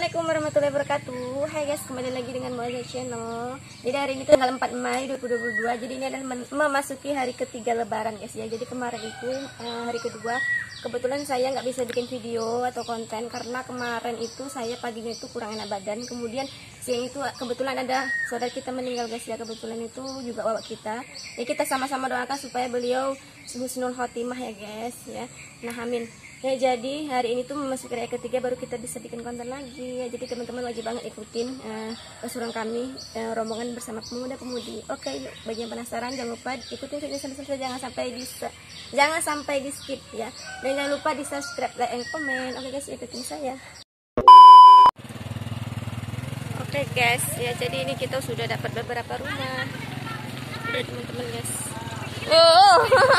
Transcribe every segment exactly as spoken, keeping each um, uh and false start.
Assalamualaikum warahmatullahi wabarakatuh. Hai guys, kembali lagi dengan Moza Channel. Jadi hari ini tuh tanggal empat Mei dua ribu dua puluh dua. Jadi ini adalah memasuki hari ketiga lebaran guys ya. Jadi kemarin itu uh, hari kedua. Kebetulan saya nggak bisa bikin video atau konten karena kemarin itu saya paginya itu kurang enak badan. Kemudian siang itu kebetulan ada saudara kita meninggal guys ya. Kebetulan itu juga bapak kita. Ya kita sama-sama doakan supaya beliau husnul khotimah ya guys ya. Nah amin. Ya jadi hari ini tuh memasuki hari ketiga baru kita bisa bikin konten lagi ya. Jadi teman-teman wajib banget ikutin uh, keseruan kami uh, rombongan bersama pemuda-pemudi. Oke, bagi yang penasaran jangan lupa ikutin video sampai selesai, jangan sampai di jangan sampai di skip ya. Dan jangan lupa di subscribe, like, and komen. Oke guys, ikutin saya. Oke guys, ya jadi ini kita sudah dapat beberapa rumah. Ya teman-teman guys. Oh.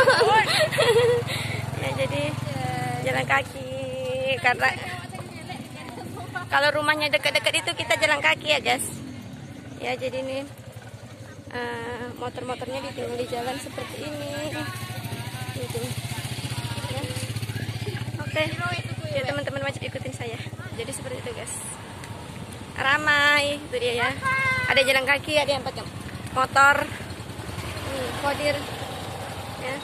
Ya jadi jalan kaki karena kalau rumahnya dekat-dekat itu kita jalan kaki ya guys ya. Jadi ini uh, motor-motornya ditinggal di jalan seperti ini gitu ya. Oke ya teman-teman wajib ikutin saya. Jadi seperti itu guys, ramai itu dia ya, ada jalan kaki, ada yang pakai motor, nih kodir ya,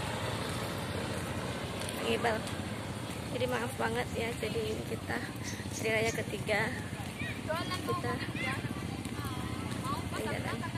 ngibal. Jadi maaf banget ya, jadi kita hari raya ketiga kita di jalan.